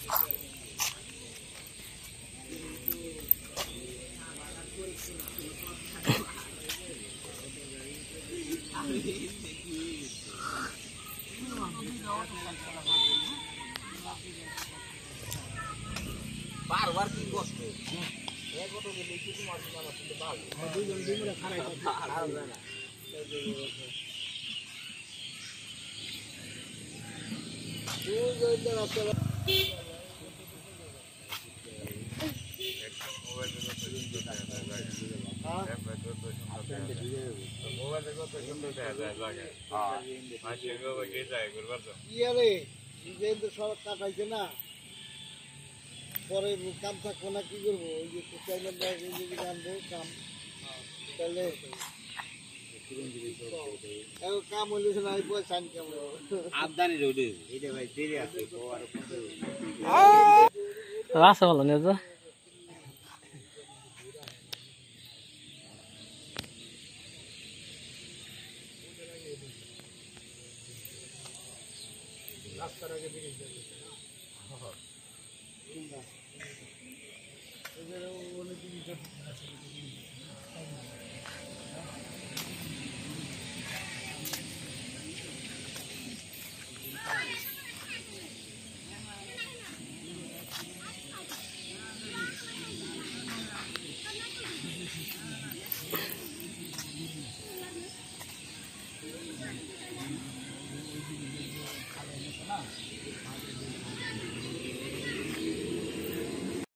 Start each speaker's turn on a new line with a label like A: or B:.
A: বারবার কি কষ্ট এক কত গেলে কিছু মাছ মারা কিন্তু ভালো দুইজন দুইজন খারাপ খারাপ যায় না সড়ক কাটাইছে না পরে কাম থাকবো না কি করবো ওই যে আনবো কাম তাহলে কাম হইলে না পয়সা কাম আবদানি রোডে এইটা ভাই দেরি আছে
B: রাস্তা ভালো নেই তো
A: রাস্তার আগে বেরিয়ে যাবে অনেক জিনিস